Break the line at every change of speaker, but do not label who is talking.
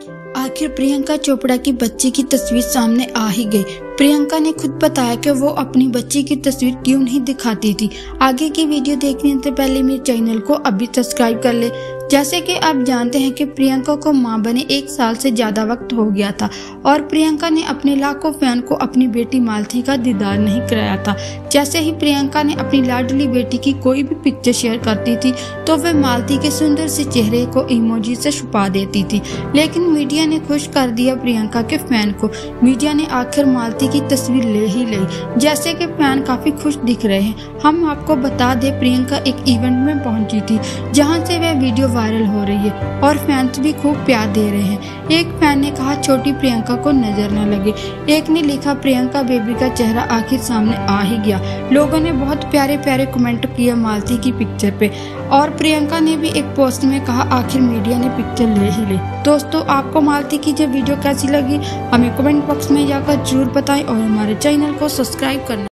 आखिर प्रियंका चोपड़ा की बच्ची की तस्वीर सामने आ ही गई। प्रियंका ने खुद बताया कि वो अपनी बच्ची की तस्वीर क्यों नहीं दिखाती थी। आगे की वीडियो देखने से पहले मेरे चैनल को अभी सब्सक्राइब कर ले। जैसे कि आप जानते हैं कि प्रियंका को मां बने 1 साल से ज्यादा वक्त हो गया था और प्रियंका ने अपने लाखों फैन को अपनी बेटी मालती का दीदार नहीं कराया था। जैसे ही प्रियंका ने अपनी लाडली बेटी की कोई भी पिक्चर शेयर करती थी तो वह मालती के सुंदर से चेहरे को इमोजी से छुपा देती थी, लेकिन मीडिया ने खुश कर दिया प्रियंका के फैन को। मीडिया ने आखिर मालती की तस्वीर ले ही ली। जैसे कि फैन काफी खुश दिख रहे हैं। हम आपको बता दें, प्रियंका एक इवेंट में पहुंची थी जहां से वह वीडियो वायरल हो रही है और फैंस भी खूब प्यार दे रहे हैं। एक फैन ने कहा छोटी प्रियंका को नजर न लगे। एक ने लिखा प्रियंका बेबी का चेहरा आखिर सामने आ ही गया। लोगों ने बहुत प्यारे प्यारे कमेंट किए मालती की पिक्चर पे और प्रियंका ने भी एक पोस्ट में कहा आखिर मीडिया ने पिक्चर ले ही ली। दोस्तों, आपको मालती की जो वीडियो कैसी लगी हमें कमेंट बॉक्स में जाकर जरूर बताएं और हमारे चैनल को सब्सक्राइब करना।